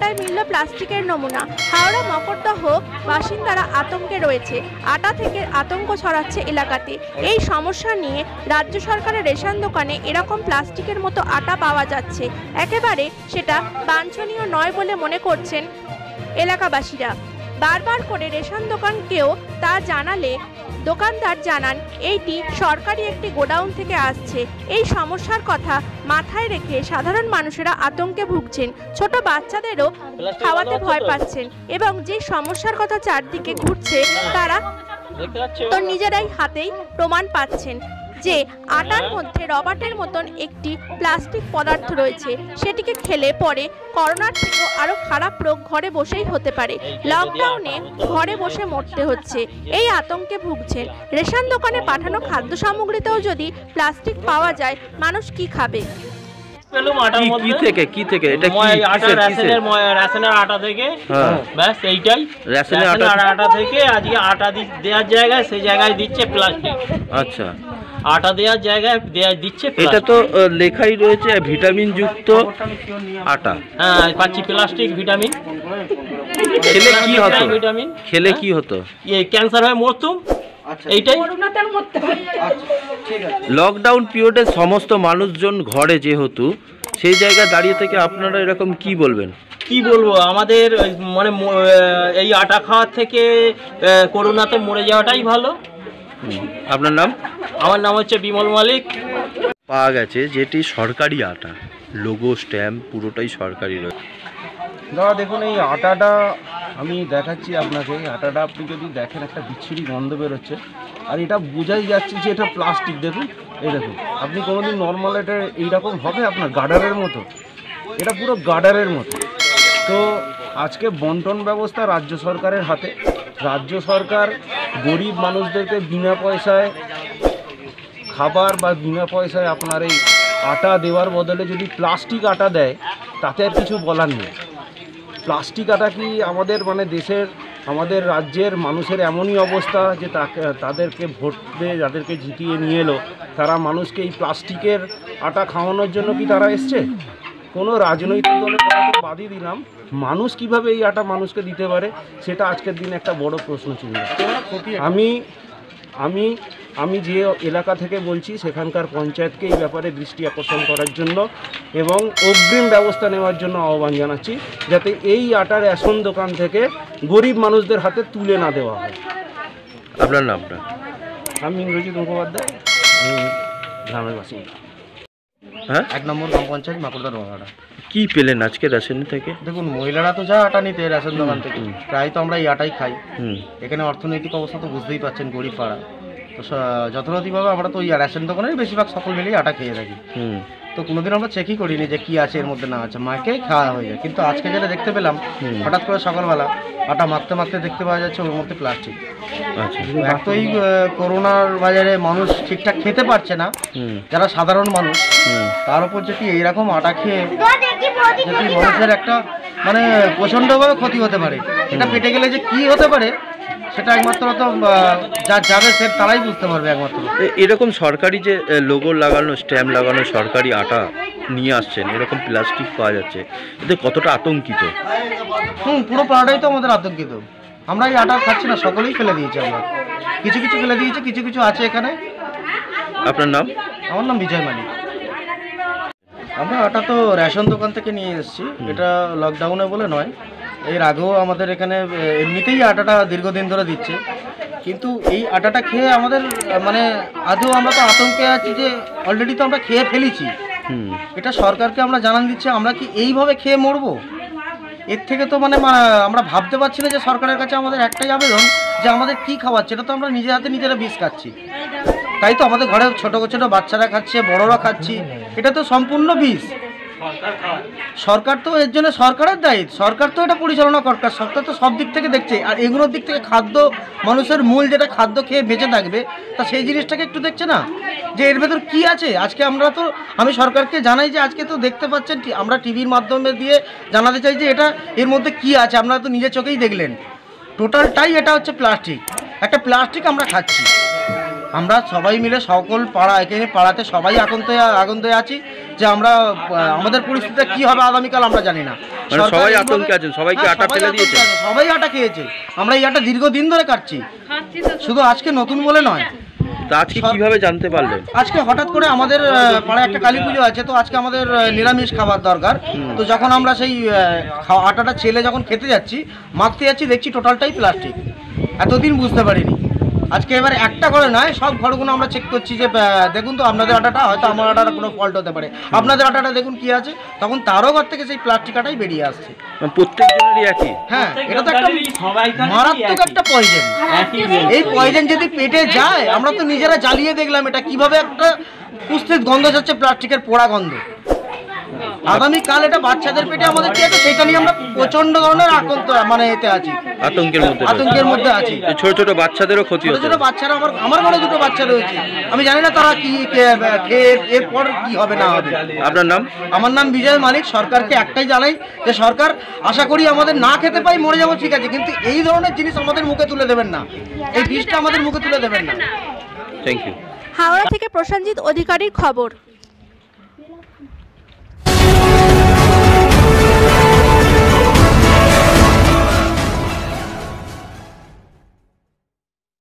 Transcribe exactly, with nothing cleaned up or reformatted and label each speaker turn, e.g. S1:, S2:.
S1: হাওড়ায় মিলল প্লাস্টিকের নমুনা। হাওড়া মকরদহ বাসিন্দারা আতঙ্কে রয়েছে। আটা থেকে আতঙ্ক ছড়াচ্ছে এলাকাতে। এই সমস্যা নিয়ে রাজ্য সরকারের রেশন দোকানে এরকম প্লাস্টিকের মতো আটা পাওয়া যাচ্ছে। একেবারে সেটা বাঞ্ছনীয় নয় বলে মনে করছেন এলাকাবাসীরা। বারবার করে রেশন দোকানকেও তা জানালে দোকানদার জানান এইটি সরকারি একটি গোডাউন থেকে আসছে। এই সমস্যার কথা মাথায় রেখে সাধারণ মানুষেরা আতঙ্কে ভুগছেন, ছোট বাচ্চাদেরও খাওয়াতে ভয় পাচ্ছেন এবং যে সমস্যার কথা চারদিকে ঘুরছে তারা তো নিজেরাই হাতেই প্রমাণ পাচ্ছেন যে আটার মধ্যে রবার্টের মতন একটি প্লাস্টিক পদার্থ রয়েছে। সেটিকে খেলে পরে করোনার থেকেও আরো খারাপ রোগ ঘরে বসেই হতে পারে। লকডাউনে ঘরে বসে মরতে হচ্ছে, এই আতঙ্কে ভুগছেন। রেশন দোকানে পাঠানো খাদ্য সামগ্রীতেও যদি প্লাস্টিক পাওয়া যায়, মানুষ কি খাবে?
S2: কি থেকে কি থেকে এটা কি রেশনের রেশনের আটা থেকে, ব্যাস এইটাই রেশনের আটা থেকে আজকে আটা দেওয়ার জায়গায় সেই জায়গায় দিচ্ছে প্লাস্টিক। আচ্ছা, আটা দেওয়ার জায়গায় দেয়া দিচ্ছে। এটা তো লেখাই রয়েছে ভিটামিন যুক্ত আটা। হ্যাঁ, পাচ্ছি প্লাস্টিক ভিটামিন। খেলে কি হতো? ভিটামিন খেলে কি হতো? এই ক্যান্সার হয়ে মরতুম। এইটাই লকডাউন পিরিয়ডে সমস্ত মানুষজন ঘরে যেহেতু, সেই জায়গায় দাঁড়িয়ে থেকে আপনারা এরকম কি বলবেন? কি বলবো, আমাদের মানে এই আটা খাওয়ার থেকে করোনাতে মরে যাওয়াটাই ভালো। আপনার নাম? আমার নাম হচ্ছে বিমল মালিক। পাওয়া গেছে যেটি সরকারি আটা, লোগো স্ট্যাম্প পুরোটাই সরকারি রয়েছে।
S3: দাদা দেখুন, এই আটাটা আমি দেখাচ্ছি আপনাকে। আটাটা আপনি যদি দেখেন একটা বিচ্ছিরি গন্ধ বেরোচ্ছে, আর এটা বোঝাই যাচ্ছে যে এটা প্লাস্টিক। দেখুন, এই দেখুন, আপনি কোনোদিন নর্মাল এটা এইরকম হবে আপনার গার্ডারের মতো? এটা পুরো গার্ডারের মতো। তো আজকে বন্টন ব্যবস্থা রাজ্য সরকারের হাতে। রাজ্য সরকার গরিব মানুষদেরকে বিনা পয়সায় খাবার বা বিনা পয়সায় আপনার এই আটা দেওয়ার বদলে যদি প্লাস্টিক আটা দেয়, তাতে আর কিছু বলার নেই। প্লাস্টিক আটা কি আমাদের মানে দেশের আমাদের রাজ্যের মানুষের এমনই অবস্থা যে তাকে তাদেরকে ভোট দিয়ে যাদেরকে জিতিয়ে নিয়ে এলো, তারা মানুষকে এই প্লাস্টিকের আটা খাওয়ানোর জন্য কি তারা এসছে? কোনো রাজনৈতিক দলের কথা তো বাদই দিলাম, মানুষ কিভাবে এই আটা মানুষকে দিতে পারে সেটা আজকের দিনে একটা বড় প্রশ্ন চিহ্ন। আমি আমি আমি যে এলাকা থেকে বলছি সেখানকার পঞ্চায়েতকে এই ব্যাপারে দৃষ্টি আকর্ষণ করার জন্য এবং অগ্রিম ব্যবস্থা নেওয়ার জন্য আহ্বান জানাচ্ছি, যাতে এই আটা রেশন দোকান থেকে গরিব মানুষদের হাতে তুলে না দেওয়া হয়।
S2: আপনার নামটা?
S3: আমি ইংরেজি মুখোপাধ্যায়, আমি গ্রামের বাসিন্দা।
S2: হ্যাঁ,
S3: এক নম্বর গ্রাম পঞ্চায়েত মাকুড়দা রোয়াড়া।
S2: কি পেলেন আজকে রেশন থেকে?
S3: দেখুন, মহিলারা তো যা আটা নিতে রেশন দোকান থেকে, প্রায় তো আমরা এই আটাই খাই। এখানে অর্থনৈতিক অবস্থা তো বুঝতেই পাচ্ছেন, গরিব পাড়া। তো যথাযথভাবে আমরা তো ওই রেশন দোকানের বেশিরভাগ সকল মিলেই আটা খেয়ে থাকি। তো কোনোদিন আমরা চেকই করিনি যে কি আছে এর মধ্যে না আছে, মাকে খাওয়া হয়ে যায়। কিন্তু আজকে যেটা দেখতে পেলাম, হঠাৎ করে সকালবেলা আটা মাখতে মাখতে দেখতে পাওয়া যাচ্ছে ওর মধ্যে প্লাস্টিক। এক তো এই করোনার বাজারে মানুষ ঠিকঠাক খেতে পারছে না, যারা সাধারণ মানুষ, তার উপর যদি এইরকম আটা খেয়ে যদি মানুষের একটা মানে প্রচণ্ডভাবে ক্ষতি হতে পারে, এটা পেটে গেলে যে কি হতে পারে সেটা একমাত্র তো যা যাবে সে তারাই বুঝতে পারবে একমাত্র।
S2: এরকম সরকারি যে লোগো লাগানো স্ট্যাম্প লাগানো সরকারি আটা নিয়ে আসছেন, এরকম প্লাস্টিক পাওয়া যাচ্ছে, এতে কতটা আতঙ্কিত?
S3: হুম, পুরো পাড়াটাই তো আমাদের আতঙ্কিত। আমরা এই আটা খাচ্ছি না, সকলেই ফেলে দিয়েছি। আমরা কিছু কিছু ফেলে দিয়েছি, কিছু কিছু আছে এখানে।
S2: আপনার নাম?
S3: আমার নাম বিজয় মালিক। আমরা আটা তো রেশন দোকান থেকে নিয়ে এসেছি, এটা লকডাউনে বলে নয়, এর আগেও আমাদের এখানে এমনিতেই আটাটা দীর্ঘদিন ধরে দিচ্ছে। কিন্তু এই আটাটা খেয়ে আমাদের মানে আদৌ আমরা তো আতঙ্কে আছি যে অলরেডি তো আমরা খেয়ে ফেলেছি। এটা সরকারকে আমরা জানান দিচ্ছি, আমরা কি এইভাবে খেয়ে মরবো? এর থেকে তো মানে আমরা ভাবতে পারছি না যে সরকারের কাছে আমাদের একটাই আবেদন যে আমাদের কি খাওয়াচ্ছে, এটা তো আমরা নিজের হাতে নিজেরা বিষ খাচ্ছি। তাই তো আমাদের ঘরে ছোটো ছোটো বাচ্চারা খাচ্ছে, বড়রা খাচ্ছি, এটা তো সম্পূর্ণ বিষ। সরকার তো এর জন্য সরকারের দায়িত্ব, সরকার তো এটা পরিচালনা করার, সরকার তো সব দিক থেকে দেখছে। আর এগুলোর দিক থেকে খাদ্য, মানুষের মূল যেটা খাদ্য খেয়ে বেঁচে থাকবে, তা সেই জিনিসটাকে একটু দেখছে না যে এর ভেতর কী আছে। আজকে আমরা তো আমি সরকারকে জানাই যে আজকে তো দেখতে পাচ্ছেন, আমরা টিভির মাধ্যমে দিয়ে জানাতে চাই যে এটা এর মধ্যে কী আছে, আপনারা তো নিজের চোখেই দেখলেন। টোটালটাই এটা হচ্ছে প্লাস্টিক, একটা প্লাস্টিক আমরা খাচ্ছি। আমরা সবাই মিলে সকল পাড়া এখানে পাড়াতে সবাই আগন্তে আগন্তে আছি
S4: যে আমরা আমাদের পরিস্থিতিটা কি হবে আগামীকাল আমরা জানি না।
S5: সবাই আতঙ্কে আছেন, সবাইকে আটা ফেলে দিয়েছে,
S4: সবাই আটা খেয়েছে। আমরা এই আটা দীর্ঘদিন ধরে কাটছি, শুধু আজকে নতুন বলে নয়।
S5: তা আজকে কিভাবে জানতে পারলেন?
S4: আজকে হঠাৎ করে আমাদের পাড়ায় একটা কালী পুজো আছে, তো আজকে আমাদের নিরামিষ খাবার দরকার। তো যখন আমরা সেই আটাটা ছেলে যখন খেতে যাচ্ছি, মাখতে যাচ্ছি, দেখছি টোটালটাই প্লাস্টিক। এতদিন বুঝতে পারিনি, আজকে এবার একটা করে নয় সব ঘরগুলো আমরা চেক করছি যে দেখুন তো আপনাদের আটাটা, হয়তো আমার আটাটা কোনো ফল্ট হতে পারে, আপনাদের আটাটা দেখুন কি আছে। তখন তারও ঘর থেকে সেই প্লাস্টিক আটাই বেরিয়ে আসছে।
S5: প্রত্যেকজনেরই একই?
S4: হ্যাঁ, এটা তো একটা মারাত্মক একটা পয়জন। এই পয়জন যদি পেটে যায়, আমরা তো নিজেরা জ্বালিয়ে দেখলাম এটা কিভাবে একটা কুস্থিত গন্ধ যাচ্ছে, প্লাস্টিকের পোড়া গন্ধ। আগামীকাল এটা বাচ্চাদের পেটে আমাদের কি আছে সেটা নিয়ে আমরা প্রচন্ড ধরনের আতঙ্ক মানে এতে আছি,
S5: আতঙ্কের মধ্যে
S4: আতঙ্কের মধ্যে আছি।
S5: ছোট ছোট বাচ্চাদেরও ক্ষতি হচ্ছে।
S4: ছোট বাচ্চারা, আমার আমার ঘরে দুটো বাচ্চা রয়েছে, আমি জানি না তারা কি খেয়ে এরপর কি হবে না হবে।
S5: আপনার নাম?
S4: আমার নাম বিজয় মালিক। সরকারকে একটাই জানাই যে সরকার, আশা করি আমাদের না খেতে পাই মরে যাবো ঠিক আছে, কিন্তু এই ধরনের জিনিস আমাদের মুখে তুলে দেবেন না, এই বিষটা আমাদের মুখে তুলে দেবেন না।
S5: Thank you.
S1: হাওড়া থেকে প্রসেনজিৎ অধিকারীর খবর।